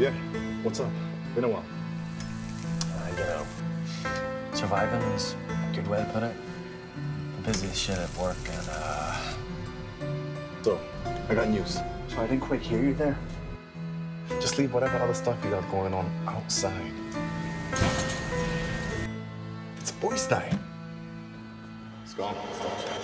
Yeah. What's up? Been a while. You know, surviving is a good way to put it. I'm busy as shit at work and, So, I got news. Sorry, I didn't quite hear you there. Just leave whatever other stuff you got going on outside. It's boys' night. It's gone.